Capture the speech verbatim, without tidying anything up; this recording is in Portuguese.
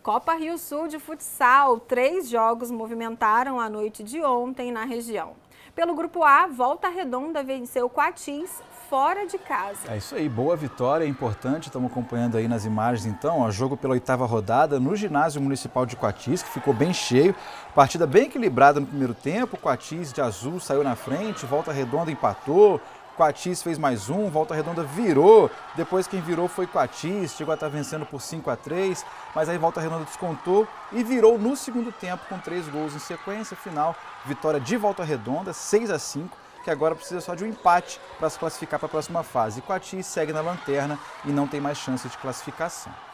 Copa Rio Sul de futsal, três jogos movimentaram a noite de ontem na região. Pelo Grupo A, Volta Redonda venceu Quatis fora de casa. É isso aí, boa vitória, é importante, estamos acompanhando aí nas imagens então, ó, jogo pela oitava rodada no ginásio municipal de Quatis, que ficou bem cheio, partida bem equilibrada no primeiro tempo, Quatis de azul saiu na frente, Volta Redonda empatou, Quatis fez mais um, Volta Redonda virou, depois quem virou foi Quatis, chegou a estar vencendo por cinco a três, mas aí Volta Redonda descontou e virou no segundo tempo com três gols em sequência, final, vitória de Volta Redonda, seis a cinco, que agora precisa só de um empate para se classificar para a próxima fase. E Quatis segue na lanterna e não tem mais chance de classificação.